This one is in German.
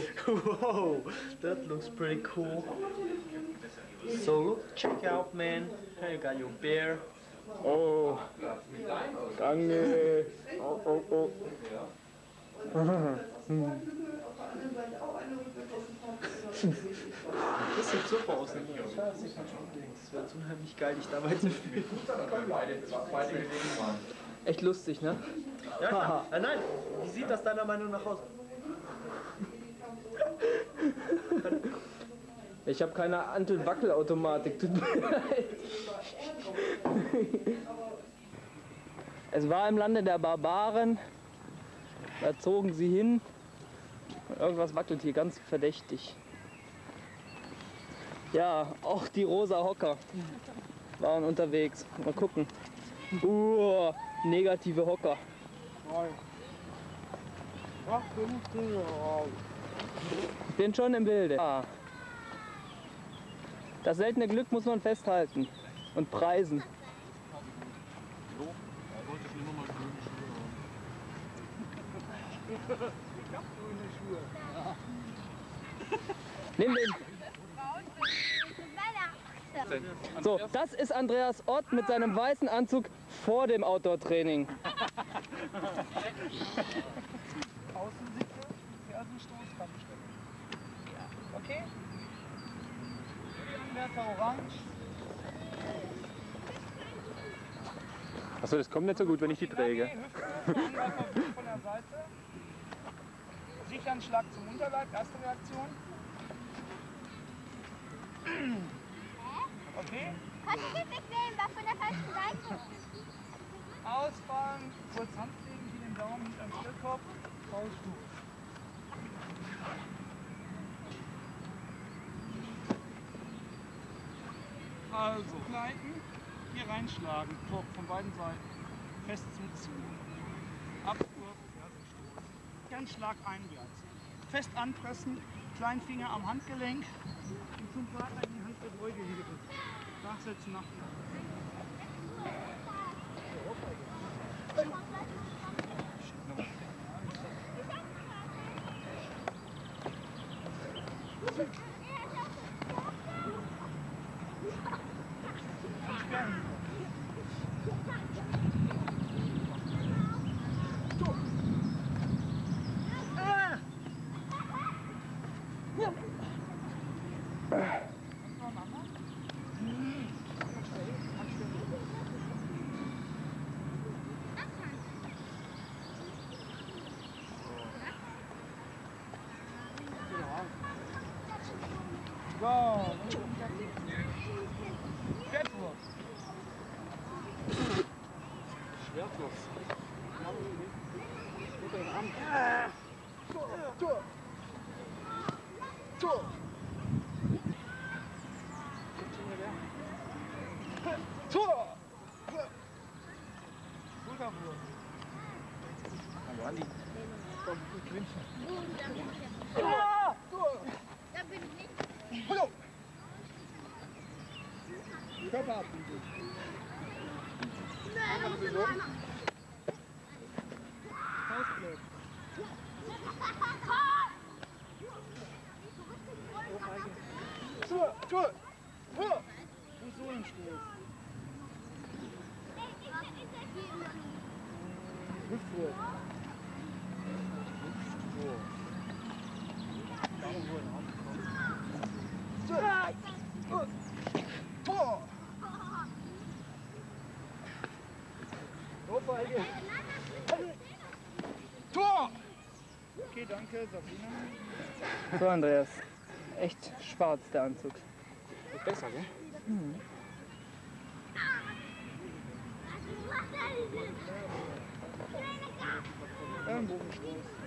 Whoa, that looks pretty cool. So look, check out, man. Here you got your bear. Oh, danke. Oh, oh, oh. Das sieht super aus. Das wäre jetzt unheimlich geil, dich dabei zu fühlen. Echt lustig, ne? Ja, klar. Nein, wie sieht das deiner Meinung nach aus? Ich habe keine Anti-Wackelautomatik, tut mir leid. Es war im Lande der Barbaren, da zogen sie hin und irgendwas wackelt hier ganz verdächtig. Ja, auch die rosa Hocker waren unterwegs. Mal gucken. Negative Hocker. Bin schon im Bilde. Ah. Das seltene Glück muss man festhalten und preisen. Nimm den. So, das ist Andreas Ott mit seinem weißen Anzug vor dem Outdoor-Training. Außensitze, Fersenstoß, Kampfstelle. Okay? Anwärter orange. Achso, das kommt nicht so gut, wenn ich die träge. Hüfte, Anwärter von der Seite. Sichern Schlag zum Unterleib, erste Reaktion. Okay? Kannst du nicht nehmen, war von der falschen Seite. Ausfahren, kurz Hand legen, wie den Daumen hinterm Stillkopf, Fauststuhl. Also, gleiten, hier reinschlagen, Kopf von beiden Seiten, fest zuziehen. Abwurf, Fersenstoß. Gern Schlag einwärts. Fest anpressen, Kleinfinger am Handgelenk und zum Partner in die Handgebeuge-Hilfe. Nachsetzen nach So, Schwertwurf. Schwertwurf. Tor. Tor. Tor. Schulterwurf. Hallo Andi. Komm, ich wünschen. Da bin ich nicht. Hallo. Körperabbiegung. Einmal besorgen. Faustgriff. Tor. Tor. Tor. Fußsohlenstoß. Hüftwurf. Tor! Ohrfeige! Tor! Okay, danke, Sabrina. So, Andreas. Echt schwarz der Anzug. Wird besser, gell? Mhm. Ellenbogenstoß.